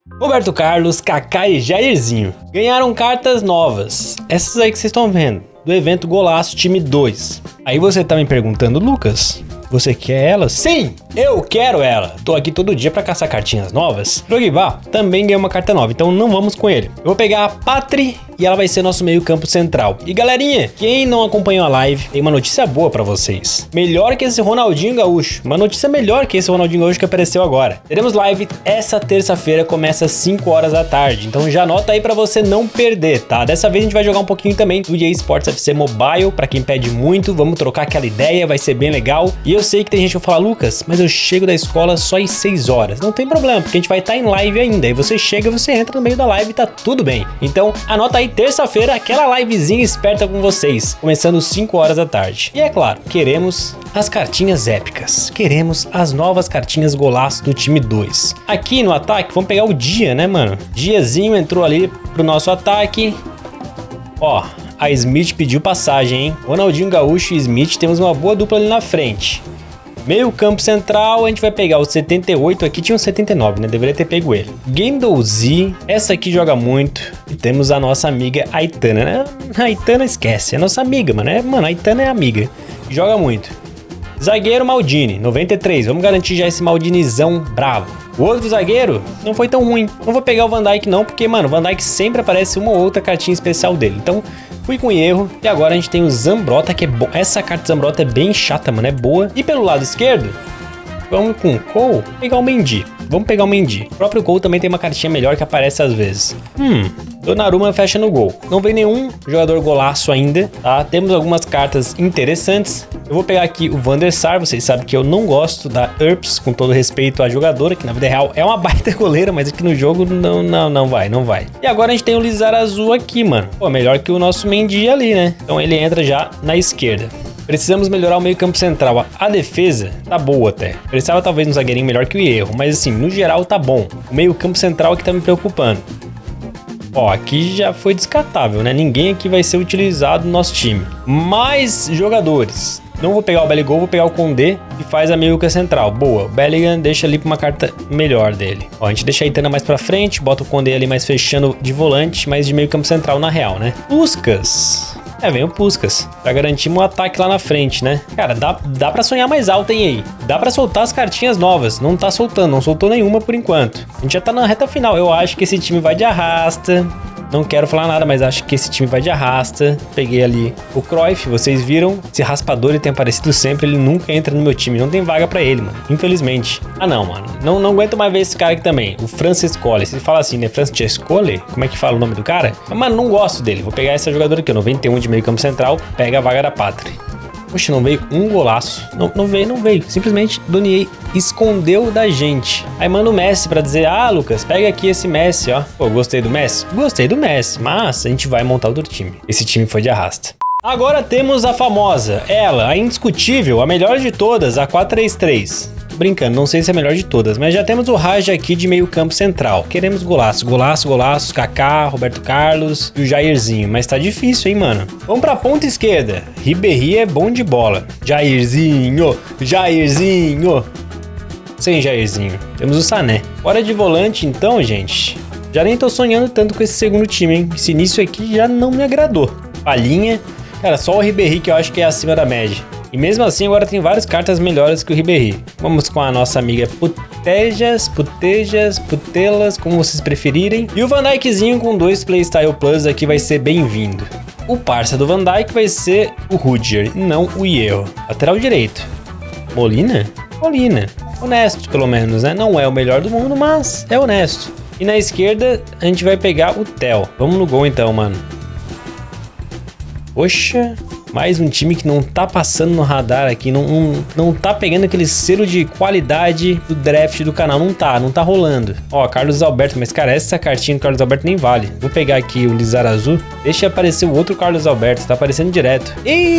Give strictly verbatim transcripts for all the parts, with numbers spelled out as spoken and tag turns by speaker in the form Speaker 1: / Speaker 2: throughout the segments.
Speaker 1: Roberto Carlos, Kaká e Jairzinho ganharam cartas novas. Essas aí que vocês estão vendo, do evento Golaço Time dois. Aí você tá me perguntando, Lucas, você quer elas? Sim, eu quero ela. Tô aqui todo dia pra caçar cartinhas novas. Drogba também ganhou uma carta nova, então não vamos com ele. Eu vou pegar a Patri e ela vai ser nosso meio campo central. E galerinha, quem não acompanhou a live, tem uma notícia boa pra vocês. Melhor que esse Ronaldinho Gaúcho. Uma notícia melhor que esse Ronaldinho Gaúcho que apareceu agora. Teremos live essa terça-feira, começa às cinco horas da tarde. Então já anota aí pra você não perder, tá? Dessa vez a gente vai jogar um pouquinho também do E A Sports F C Mobile, pra quem pede muito. Vamos trocar aquela ideia, vai ser bem legal. E eu sei que tem gente que vai falar, Lucas, mas eu chego da escola só às seis horas. Não tem problema, porque a gente vai estar em live ainda. Aí você chega, você entra no meio da live e tá tudo bem. Então anota aí, terça-feira, aquela livezinha esperta com vocês, começando às cinco horas da tarde. E é claro, queremos as cartinhas épicas. Queremos as novas cartinhas golaço do time dois. Aqui no ataque, vamos pegar o Dia, né, mano? Diazinho entrou ali pro nosso ataque. Ó, a Smith pediu passagem, hein? Ronaldinho Gaúcho e Smith, temos uma boa dupla ali na frente. Meio campo central, a gente vai pegar o setenta e oito, aqui tinha um setenta e nove, né? Deveria ter pego ele. Guendouzi, essa aqui joga muito. E temos a nossa amiga Aitana, né? A Aitana esquece, é nossa amiga, mano. É, mano, a Aitana é amiga. Joga muito. Zagueiro Maldini, noventa e três. Vamos garantir já esse Maldinizão bravo. O outro zagueiro não foi tão ruim. Não vou pegar o Van Dijk não, porque, mano, o Van Dijk sempre aparece uma ou outra cartinha especial dele. Então, fui com erro. E agora a gente tem o Zambrotta, que é bom. Essa carta Zambrotta é bem chata, mano, é boa. E pelo lado esquerdo, vamos com o Cole, pegar o Mendy. Vamos pegar o Mendy. O próprio Cole também tem uma cartinha melhor que aparece às vezes. Hum, Donnarumma fecha no gol. Não vem nenhum jogador golaço ainda, tá? Temos algumas cartas interessantes. Eu vou pegar aqui o Van der Sar. Vocês sabem que eu não gosto da Earps, com todo respeito à jogadora, que na vida real é uma baita goleira, mas aqui no jogo não, não, não vai, não vai. E agora a gente tem o Lizarazu aqui, mano. Pô, melhor que o nosso Mendy ali, né? Então ele entra já na esquerda. Precisamos melhorar o meio campo central. A defesa tá boa até. Precisava talvez um zagueirinho melhor que o Erro, mas assim, no geral tá bom. O meio campo central é que tá me preocupando. Ó, aqui já foi descartável, né? Ninguém aqui vai ser utilizado no nosso time. Mais jogadores. Não vou pegar o Bellingham, vou pegar o Condé e faz a meio campo central. Boa, o Bellingham deixa ali pra uma carta melhor dele. Ó, a gente deixa a Aitana mais pra frente, bota o Condé ali mais fechando de volante, mas de meio campo central na real, né? Puskas. É, vem o Puskas, pra garantir um ataque lá na frente, né? Cara, dá, dá pra sonhar mais alto, hein, aí? Dá pra soltar as cartinhas novas. Não tá soltando, não soltou nenhuma por enquanto. A gente já tá na reta final. Eu acho que esse time vai de arrasta. Não quero falar nada, mas acho que esse time vai de arrasta. Peguei ali o Cruyff, vocês viram? Esse raspador, ele tem aparecido sempre, ele nunca entra no meu time. Não tem vaga pra ele, mano. Infelizmente. Ah, não, mano. Não, não aguento mais ver esse cara aqui também. O Francescoli. Se fala assim, né? Francescoli? Como é que fala o nome do cara? Mas, mano, não gosto dele. Vou pegar essa jogadora aqui, noventa e um de meio campo central. Pega a vaga da Patri. Poxa, não veio um golaço. Não, não veio, não veio. Simplesmente Donier escondeu da gente. Aí manda o Messi pra dizer, ah, Lucas, pega aqui esse Messi, ó. Pô, gostei do Messi? Gostei do Messi, mas a gente vai montar outro time. Esse time foi de arrasta. Agora temos a famosa, ela, a indiscutível, a melhor de todas, a quatro três três. Brincando, não sei se é a melhor de todas, mas já temos o Raja aqui de meio campo central. Queremos golaço, golaço, golaço, Kaká, Roberto Carlos e o Jairzinho, mas tá difícil, hein, mano? Vamos pra ponta esquerda. Ribéry é bom de bola. Jairzinho, Jairzinho. Sem Jairzinho. Temos o Sané. Hora de volante, então, gente. Já nem tô sonhando tanto com esse segundo time, hein? Esse início aqui já não me agradou. Palhinha. Cara, só o Ribéry que eu acho que é acima da média. E mesmo assim, agora tem várias cartas melhores que o Ribéry. Vamos com a nossa amiga Putejas, Putejas, Putelas, como vocês preferirem. E o Van Dijkzinho com dois Playstyle Plus aqui vai ser bem-vindo. O parça do Van Dijk vai ser o Rudiger, não o Hierro. Lateral direito. Molina? Molina. Honesto, pelo menos, né? Não é o melhor do mundo, mas é honesto. E na esquerda, a gente vai pegar o Theo. Vamos no gol então, mano. Poxa... Mais um time que não tá passando no radar aqui, não, não, não tá pegando aquele selo de qualidade do draft do canal, não tá, não tá rolando. Ó, Carlos Alberto, mas cara, essa cartinha do Carlos Alberto nem vale. Vou pegar aqui o Lizarazu, deixa aparecer o outro Carlos Alberto, tá aparecendo direto.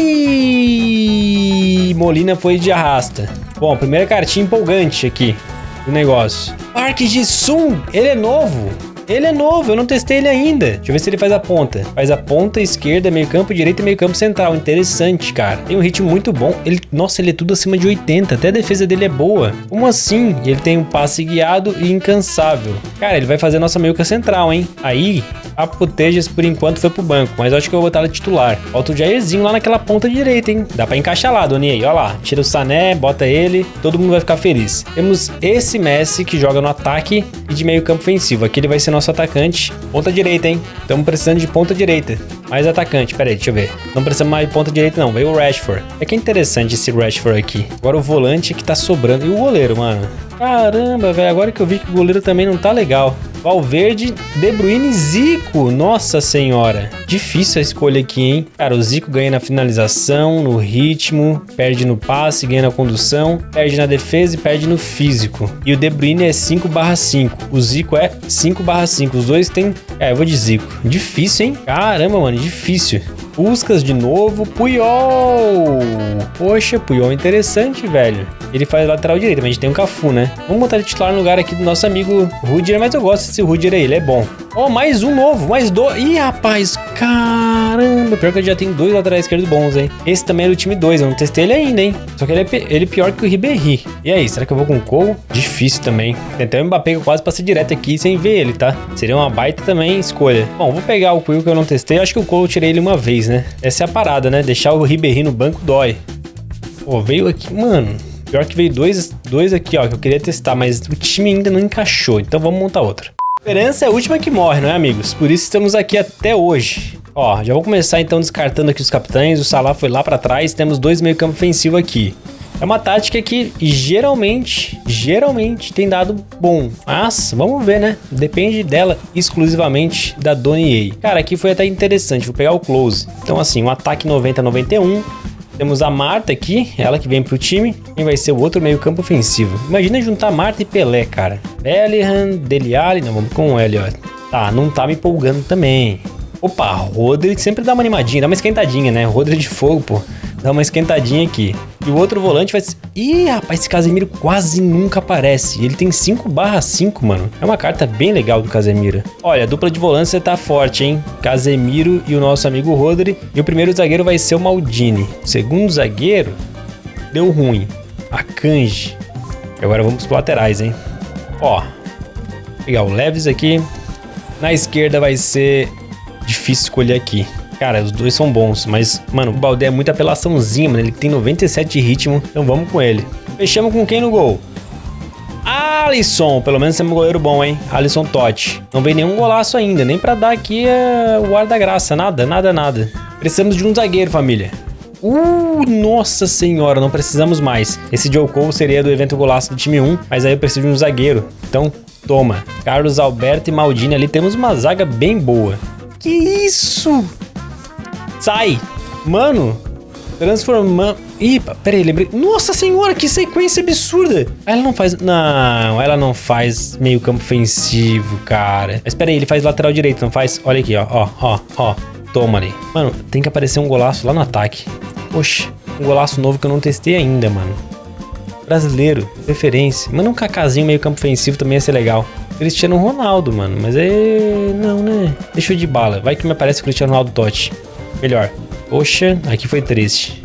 Speaker 1: Ih, Molina foi de arrasta. Bom, primeira cartinha empolgante aqui do negócio. Park Ji-sung, ele é novo. Ele é novo, eu não testei ele ainda. Deixa eu ver se ele faz a ponta. Faz a ponta, esquerda, meio campo, direita e meio campo central. Interessante, cara. Tem um ritmo muito bom. Ele, nossa, ele é tudo acima de oitenta. Até a defesa dele é boa. Como assim? Ele tem um passe guiado e incansável. Cara, ele vai fazer a nossa meiuca central, hein? Aí, a Putejas, por enquanto, foi pro banco. Mas eu acho que eu vou botar ela titular. Falta o Jairzinho lá naquela ponta direita, hein? Dá pra encaixar lá, Doniei. Olha lá. Tira o Sané, bota ele. Todo mundo vai ficar feliz. Temos esse Messi que joga no ataque e de meio campo ofensivo. Aqui ele vai ser nosso atacante. Ponta direita, hein? Estamos precisando de ponta direita. Mais atacante. Pera aí, deixa eu ver. Não precisamos mais de ponta direita, não. Veio o Rashford. É que é interessante esse Rashford aqui. Agora o volante que tá sobrando. E o goleiro, mano? Caramba, velho. Agora que eu vi que o goleiro também não tá legal. Valverde, De Bruyne e Zico. Nossa senhora. Difícil a escolha aqui, hein? Cara, o Zico ganha na finalização, no ritmo, perde no passe, ganha na condução, perde na defesa e perde no físico. E o De Bruyne é cinco barra cinco. O Zico é cinco barra cinco. Os dois tem... É, eu vou de Zico. Difícil, hein? Caramba, mano. Difícil. Puskas de novo. Puyol. Poxa, Puyol é interessante, velho. Ele faz lateral direito, mas a gente tem um Cafu, né? Vamos botar ele titular no lugar aqui do nosso amigo Rudiger, mas eu gosto desse Rudiger aí, ele é bom. Ó, oh, mais um novo, mais dois. Ih, rapaz, caramba. Pior que eu já tenho dois laterais esquerdos bons, hein? Esse também é do time dois, eu não testei ele ainda, hein? Só que ele é, ele é pior que o Ribéry. E aí, será que eu vou com o Cole? Difícil também. Tem até o Mbappé que eu quase passei direto aqui sem ver ele, tá? Seria uma baita também escolha. Bom, vou pegar o Cole que eu não testei. Eu acho que o Cole eu tirei ele uma vez, né? Essa é a parada, né? Deixar o Ribéry no banco dói. Pô, veio aqui, mano... Pior que veio dois, dois aqui, ó, que eu queria testar, mas o time ainda não encaixou, então vamos montar outra. A esperança é a última que morre, não é, amigos? Por isso estamos aqui até hoje. Ó, já vou começar então descartando aqui os capitães, o Salah foi lá pra trás, temos dois meio campo ofensivo aqui. É uma tática que geralmente, geralmente tem dado bom, mas vamos ver, né? Depende dela exclusivamente da Doniei. Cara, aqui foi até interessante, vou pegar o close. Então assim, um ataque noventa a noventa e um. Temos a Marta aqui, ela que vem pro time. Quem vai ser o outro meio campo ofensivo? Imagina juntar Marta e Pelé, cara. Bellingham, Dele Alli, não, vamos com o Elliot. Tá, não tá me empolgando também. Opa, Rodri sempre dá uma animadinha, dá uma esquentadinha, né? Rodri de fogo, pô. Dá uma esquentadinha aqui. E o outro volante vai ser... Ih, rapaz, esse Casemiro quase nunca aparece. Ele tem cinco barra cinco, mano. É uma carta bem legal do Casemiro. Olha, a dupla de volância tá forte, hein? Casemiro e o nosso amigo Rodri. E o primeiro zagueiro vai ser o Maldini. O segundo zagueiro deu ruim. Akanji. Agora vamos pros laterais, hein? Ó. Vou pegar o Leves aqui. Na esquerda vai ser... Difícil escolher aqui. Cara, os dois são bons, mas, mano, o Baldé é muita apelaçãozinha, mano. Ele tem noventa e sete de ritmo, então vamos com ele. Fechamos com quem no gol? Alisson, pelo menos temos um goleiro bom, hein? Alisson Totti. Não veio nenhum golaço ainda, nem pra dar aqui uh, o ar da graça. Nada, nada, nada. Precisamos de um zagueiro, família. Uh, nossa senhora, não precisamos mais. Esse Joe Cole seria do evento golaço do time um, mas aí eu preciso de um zagueiro. Então, toma. Carlos Alberto e Maldini ali, temos uma zaga bem boa. Que isso? Sai! Mano! Transformando... Ih, peraí, lembrei... Nossa senhora, que sequência absurda! Ela não faz... Não, ela não faz meio campo ofensivo, cara. Mas peraí, ele faz lateral direito, não faz? Olha aqui, ó, ó, ó, ó. Toma ali. Mano, tem que aparecer um golaço lá no ataque. Poxa, um golaço novo que eu não testei ainda, mano. Brasileiro, preferência. Mano, um Kakázinho meio campo ofensivo também ia ser legal. Cristiano Ronaldo, mano, mas é... Não, né? Deixa eu de bala. Vai que me aparece o Cristiano Ronaldo Totti. Melhor. Poxa, aqui foi triste.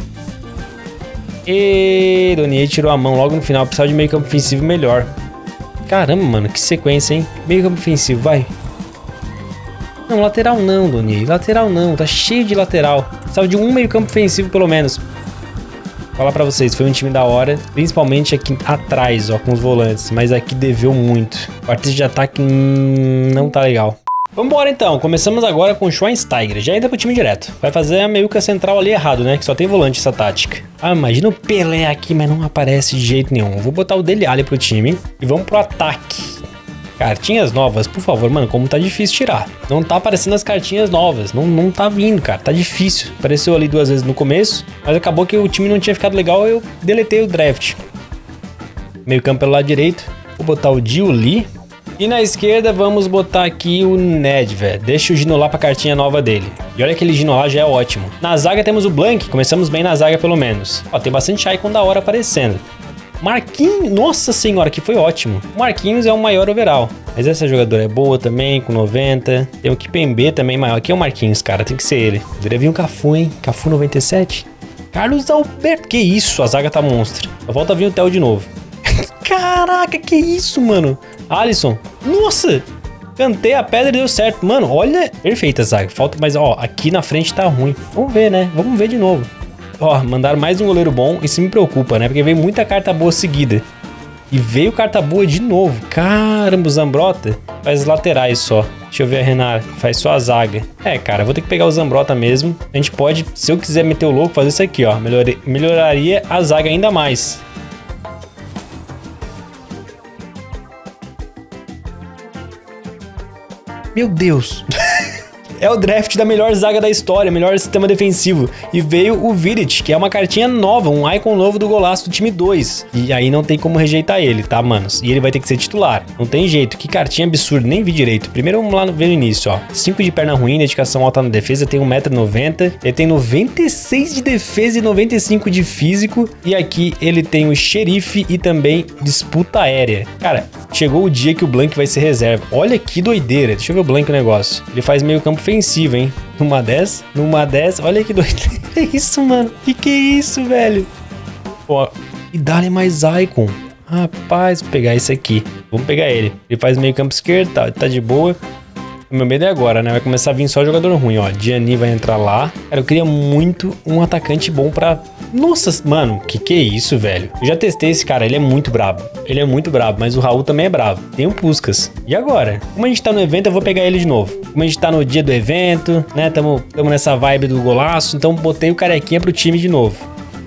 Speaker 1: E Donier tirou a mão logo no final. Precisava de meio campo ofensivo melhor. Caramba, mano, que sequência, hein? Meio campo ofensivo, vai. Não, lateral não, Donier. Lateral não, tá cheio de lateral. Precisava de um meio campo ofensivo pelo menos. Vou falar pra vocês, foi um time da hora. Principalmente aqui atrás, ó, com os volantes. Mas aqui deveu muito. O artista de ataque hum, não tá legal. Vambora então, começamos agora com o Schweinsteiger, já entra pro time direto. Vai fazer a meiuca central ali errado, né? Que só tem volante essa tática. Ah, imagina o Pelé aqui, mas não aparece de jeito nenhum. Vou botar o Dele Alli pro time e vamos pro ataque. Cartinhas novas, por favor, mano, como tá difícil tirar. Não tá aparecendo as cartinhas novas, não, não tá vindo, cara, tá difícil. Apareceu ali duas vezes no começo, mas acabou que o time não tinha ficado legal, eu deletei o draft. Meio campo pelo lado direito, vou botar o Diuli. E na esquerda vamos botar aqui o Nedved. Deixa o Ginola pra cartinha nova dele. E olha, aquele Ginola já é ótimo. Na zaga temos o Blank, começamos bem na zaga pelo menos. Ó, tem bastante Icon da hora aparecendo. Marquinhos, nossa senhora, que foi ótimo. O Marquinhos é o maior overall. Mas essa jogadora é boa também, com noventa. Tem o Kipembe também maior. Aqui é o Marquinhos, cara, tem que ser ele. Poderia vir um Cafu, hein? Cafu noventa e sete. Carlos Alberto, que isso, a zaga tá monstra. Só volta a vir o Theo de novo. Caraca, que isso, mano. Alisson, nossa. Cantei a pedra e deu certo. Mano, olha, perfeita a zaga. Falta, mas ó, aqui na frente tá ruim. Vamos ver, né? Vamos ver de novo. Ó, mandaram mais um goleiro bom. Isso me preocupa, né? Porque veio muita carta boa seguida. E veio carta boa de novo. Caramba, o Zambrota faz laterais só. Deixa eu ver a Renata. Faz só a zaga. É, cara, vou ter que pegar o Zambrota mesmo. A gente pode, se eu quiser meter o louco, fazer isso aqui, ó. Melhor, melhoraria a zaga ainda mais. Meu Deus. É o draft da melhor zaga da história, melhor sistema defensivo. E veio o Vidic, que é uma cartinha nova, um icon novo do golaço do time dois. E aí não tem como rejeitar ele, tá, manos? E ele vai ter que ser titular. Não tem jeito. Que cartinha absurda, nem vi direito. Primeiro vamos lá ver no início, ó. cinco de perna ruim, dedicação alta na defesa, tem um metro e noventa. Ele tem noventa e seis de defesa e noventa e cinco de físico. E aqui ele tem o xerife e também disputa aérea. Cara, chegou o dia que o Blank vai ser reserva. Olha que doideira. Deixa eu ver o Blank o negócio. Ele faz meio campo ofensivo, hein? Numa dez, numa dez. Olha que doideira. É isso, mano. Que que é isso, velho? Ó, e dá-lhe mais icon. Rapaz, vou pegar esse aqui. Vamos pegar ele. Ele faz meio campo esquerdo, tá, tá de boa. O meu medo é agora, né? Vai começar a vir só jogador ruim, ó. Gianni vai entrar lá. Cara, eu queria muito um atacante bom pra... Nossa, mano, que que é isso, velho? Eu já testei esse cara, ele é muito brabo. Ele é muito brabo, mas o Raul também é brabo. Tem o Puskas. E agora? Como a gente tá no evento, eu vou pegar ele de novo. Como a gente tá no dia do evento, né? Tamo, tamo nessa vibe do golaço, então botei o carequinha pro time de novo.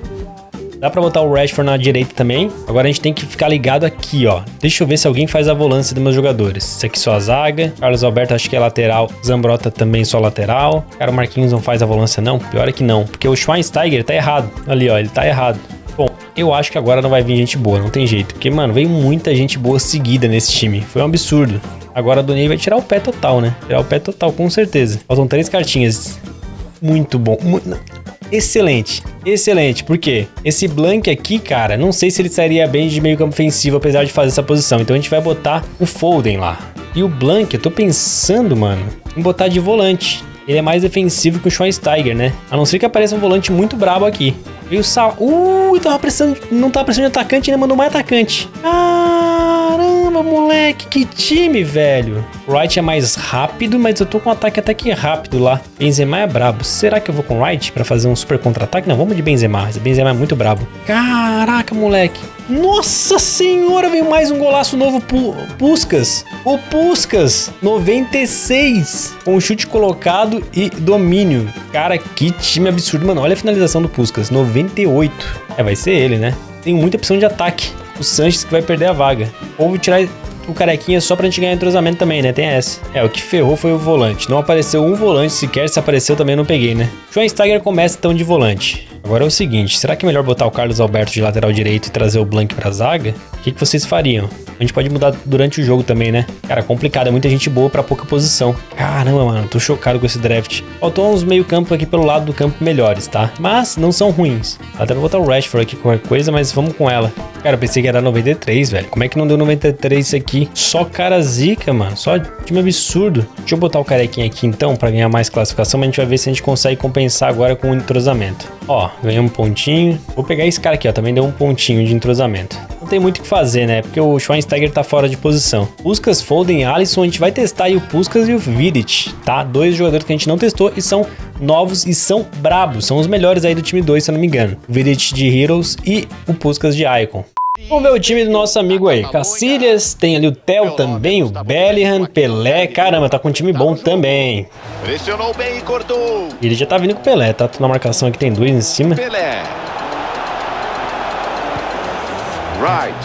Speaker 1: Dá pra botar o Rashford na direita também. Agora a gente tem que ficar ligado aqui, ó. Deixa eu ver se alguém faz a volância dos meus jogadores. Esse aqui só a zaga. Carlos Alberto acho que é lateral. Zambrota também só lateral. Cara, o Marquinhos não faz a volância não? Pior é que não. Porque o Schweinsteiger tá errado. Ali, ó. Ele tá errado. Bom, eu acho que agora não vai vir gente boa. Não tem jeito. Porque, mano, veio muita gente boa seguida nesse time. Foi um absurdo. Agora a Donei vai tirar o pé total, né? Tirar o pé total, com certeza. Faltam três cartinhas. Muito bom. Muito... Excelente, excelente, por quê? Esse Blank aqui, cara, não sei se ele sairia bem de meio campo ofensivo, apesar de fazer essa posição. Então a gente vai botar o Foden lá. E o Blank, eu tô pensando, mano, em botar de volante. Ele é mais defensivo que o Schweinsteiger, né? A não ser que apareça um volante muito brabo aqui. E o Sal... Uh, tava precisando... Não tava precisando de atacante, ainda mandou mais atacante. Caramba, moleque, que time, velho. O Wright é mais rápido, mas eu tô com um ataque até que rápido lá. Benzema é brabo. Será que eu vou com o Wright pra fazer um super contra-ataque? Não, vamos de Benzema. Esse Benzema é muito brabo. Caraca, moleque. Nossa senhora, veio mais um golaço novo pro Puskas. O Puskas, noventa e seis. Com chute colocado e domínio. Cara, que time absurdo, mano. Olha a finalização do Puskas, noventa e oito. É, vai ser ele, né? Tem muita opção de ataque. O Sanches que vai perder a vaga. Ou vou tirar o carequinha só pra gente ganhar entrosamento também, né? Tem essa. É, o que ferrou foi o volante. Não apareceu um volante sequer. Se apareceu também não peguei, né? Schweinsteiger começa então de volante. Agora é o seguinte, será que é melhor botar o Carlos Alberto de lateral direito e trazer o Blank pra zaga? O que, que vocês fariam? A gente pode mudar durante o jogo também, né? Cara, complicado, é muita gente boa pra pouca posição. Caramba, mano, tô chocado com esse draft. Faltou uns meio campo aqui pelo lado do campo melhores, tá? Mas não são ruins. Até pra botar o Rashford aqui, qualquer coisa, mas vamos com ela. Cara, eu pensei que era noventa e três, velho. Como é que não deu noventa e três isso aqui? Só cara zica, mano. Só time absurdo. Deixa eu botar o carequinha aqui então, pra ganhar mais classificação, mas a gente vai ver se a gente consegue compensar agora com o entrosamento. Ó, ganhamos um pontinho. Vou pegar esse cara aqui, ó. Também deu um pontinho de entrosamento. Não tem muito o que fazer, né? Porque o Schweinsteiger tá fora de posição. Puskas, Foden, Alisson. A gente vai testar aí o Puskas e o Vidic, tá? Dois jogadores que a gente não testou e são novos e são brabos. São os melhores aí do time dois, se eu não me engano. O Vidic de Heroes e o Puskas de Icon. Vamos ver o time do nosso amigo aí. Cacilhas, tem ali o Theo também, o Bellingham, Pelé. Caramba, tá com um time bom também.
Speaker 2: Pressionou bem e cortou.
Speaker 1: Ele já tá vindo com o Pelé, tá? Tô na marcação aqui, tem dois em cima.
Speaker 2: Pelé. Right.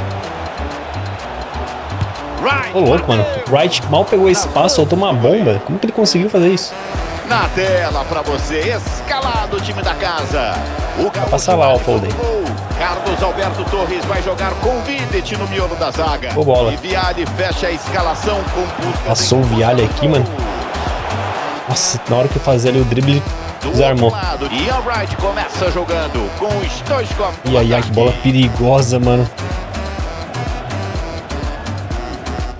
Speaker 2: Right.
Speaker 1: Ô, louco, mano. Wright mal pegou espaço, soltou uma bomba. Como que ele conseguiu fazer isso?
Speaker 2: Na tela pra você, escalado o time da casa. O
Speaker 1: vai passar lá, o Foden.
Speaker 2: Carlos Alberto Torres vai jogar com o Vidic no miolo da zaga.
Speaker 1: Boa bola.
Speaker 2: E Vialli fecha a escalação com Puskas.
Speaker 1: Passou o Vialli aqui, mano. Nossa, na hora que eu fazer ali o drible, desarmou.
Speaker 2: E o Wright começa jogando com o Stoichkov.
Speaker 1: E aí, que bola perigosa, mano.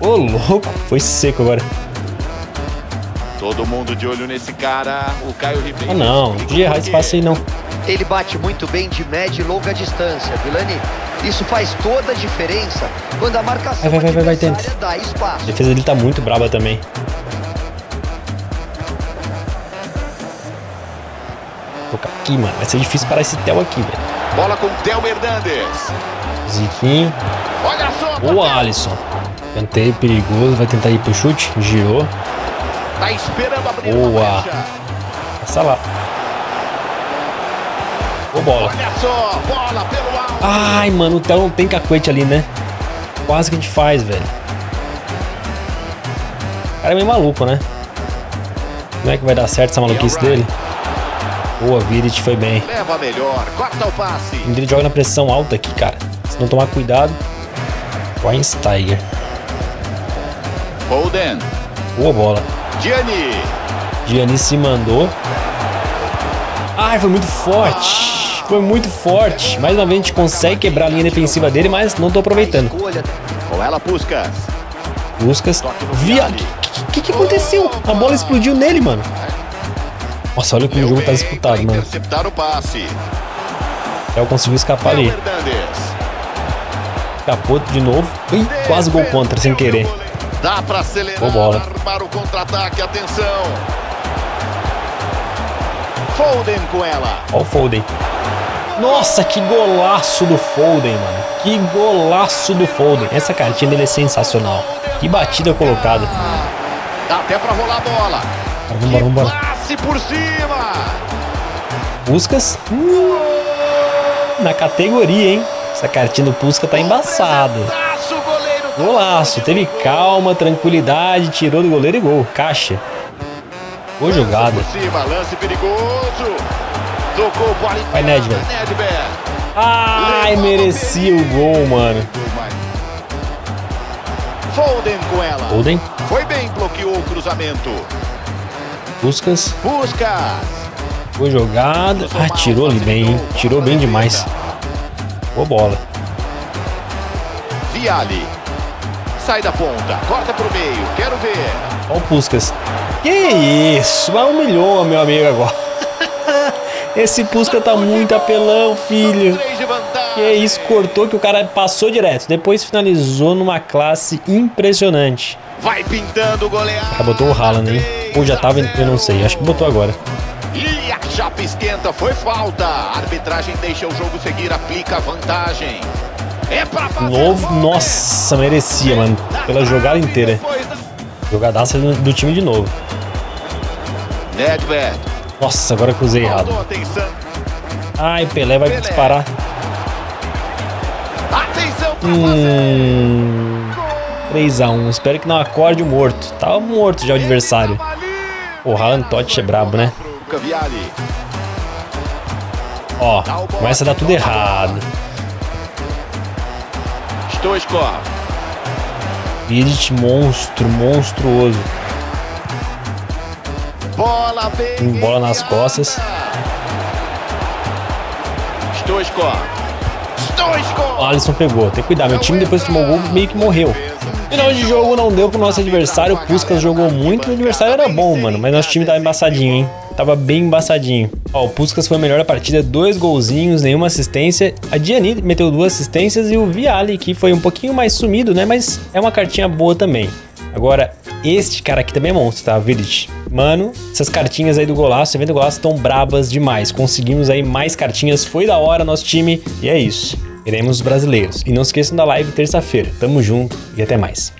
Speaker 1: Ô, louco. Foi seco agora.
Speaker 2: Todo mundo de olho nesse cara, o Caio Ribeiro.
Speaker 1: Ah, não. Não podia errar esse passe aí, não.
Speaker 3: Ele bate muito bem de média e longa distância, Vilani. Isso faz toda a diferença quando a marcação
Speaker 1: vai, vai, vai, vai,
Speaker 3: adversária dá espaço.
Speaker 1: A defesa dele tá muito braba também. Vou tocar aqui, mano. Vai ser difícil parar esse Theo aqui, velho.
Speaker 2: Bola com o Theo Hernandes.
Speaker 1: Ziquinho.
Speaker 2: Olha só.
Speaker 1: O Alisson. Cantei perigoso. Vai tentar ir pro chute. Girou.
Speaker 2: Tá esperando abrir
Speaker 1: Boa.
Speaker 2: uma brecha.
Speaker 1: Passa lá. Boa bola.
Speaker 2: Olha só. Bola pelo alto.
Speaker 1: Ai, mano. O Theo não tem cacuete ali, né? Quase que a gente faz, velho. O cara é meio maluco, né? Como é que vai dar certo essa maluquice dele? Boa, Vidic, foi bem.
Speaker 2: Leva melhor. Corta o passe.
Speaker 1: Ele joga na pressão alta aqui, cara. Se não tomar cuidado. Schweinsteiger.
Speaker 2: Foden.
Speaker 1: Boa bola.
Speaker 2: Gianni.
Speaker 1: Gianni se mandou. Ai, foi muito forte. Foi muito forte. Mais uma vez a gente consegue quebrar a linha defensiva dele, mas não tô aproveitando.
Speaker 2: Com ela, Puskas.
Speaker 1: Puskas. Via... O que, que, que aconteceu? A bola explodiu nele, mano. Nossa, olha como o jogo tá disputado, mano.
Speaker 2: Interceptar o passe.
Speaker 1: Ela conseguiu escapar ali. Escapou de novo. Ih, quase gol contra, sem querer.
Speaker 2: Dá pra acelerar,
Speaker 1: boa bola.
Speaker 2: Armar o contra-ataque, atenção. Foden com ela.
Speaker 1: Olha o Foden. Nossa, que golaço do Foden, mano. Que golaço do Foden. Essa cartinha dele é sensacional. Que batida colocada.
Speaker 2: Dá até pra rolar a bola.
Speaker 1: Vambora, vambora.
Speaker 2: Passe por cima.
Speaker 1: Puskas. Hum, na categoria, hein? Essa cartinha do Puskas tá embaçada. Golaço. Teve calma, tranquilidade. Tirou do goleiro e gol. Caixa. Boa jogada.
Speaker 2: Por cima, lance perigoso. Tocou bola.
Speaker 1: Vai, Nedved. Ai, merecia o gol, mano.
Speaker 2: Foden com ela.
Speaker 1: Foden.
Speaker 2: Foi bem, bloqueou o cruzamento.
Speaker 1: Puskas.
Speaker 2: Puskas.
Speaker 1: Boa jogada. Ah, tirou ali bem, hein? Tirou bem demais. Boa bola.
Speaker 2: Viali. Sai da ponta. Corta pro meio. Quero ver.
Speaker 1: Olha o Puskas. Que isso? Mas humilhou, meu amigo, agora. Esse Puskas tá muito apelão, filho. Que isso, cortou que o cara passou direto. Depois finalizou numa classe impressionante.
Speaker 2: Vai pintando o goleiro.
Speaker 1: Ah, botou o Haaland, hein? Ou já tava, eu não sei. Acho que botou agora.
Speaker 2: E a chapa esquenta, foi falta. A arbitragem deixa o jogo seguir, aplica a vantagem. É pra fazer
Speaker 1: novo, nossa, merecia, mano. Pela jogada inteira. Jogadaça do, do time de novo.
Speaker 2: Nedved.
Speaker 1: Nossa, agora cruzei errado. Ai, Pelé vai
Speaker 2: Pelé.
Speaker 1: disparar.
Speaker 2: Atenção pra
Speaker 1: Hum, três a um. Espero que não acorde o morto. Tava morto já o adversário. O Haaland Totti é brabo, né? Ó, começa a dar tudo errado.
Speaker 2: Stoichkov.
Speaker 1: Vidic, monstro, monstruoso.
Speaker 2: Bola bem.
Speaker 1: Bola nas costas.
Speaker 2: Stoichkov. Stoichkov.
Speaker 1: O Alisson pegou. Tem que cuidar. Meu time depois que tomou gol meio que morreu. Final de jogo não deu pro nosso adversário. O Puskas jogou muito. O adversário era bom, mano. Mas nosso time tava embaçadinho, hein? Tava bem embaçadinho. Ó, o Puskas foi o melhor da partida. Dois golzinhos, nenhuma assistência. A Gianni meteu duas assistências. E o Viali, que foi um pouquinho mais sumido, né? Mas é uma cartinha boa também. Agora, este cara aqui também é monstro, tá? Vidic. Mano, essas cartinhas aí do golaço, evento do golaço, estão brabas demais. Conseguimos aí mais cartinhas. Foi da hora nosso time. E é isso. Queremos os brasileiros. E não esqueçam da live terça-feira. Tamo junto e até mais.